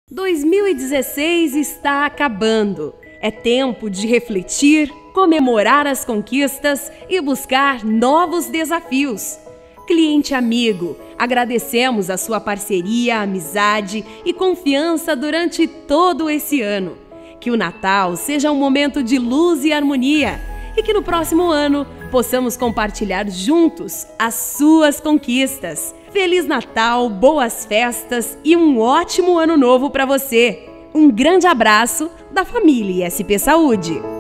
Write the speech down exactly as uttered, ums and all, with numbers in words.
dois mil e dezesseis está acabando. É tempo de refletir, comemorar as conquistas e buscar novos desafios. Cliente amigo, agradecemos a sua parceria, amizade e confiança durante todo esse ano. Que o Natal seja um momento de luz e harmonia e que no próximo ano possamos compartilhar juntos as suas conquistas. Feliz Natal, boas festas e um ótimo ano novo para você. Um grande abraço da família I S P Saúde.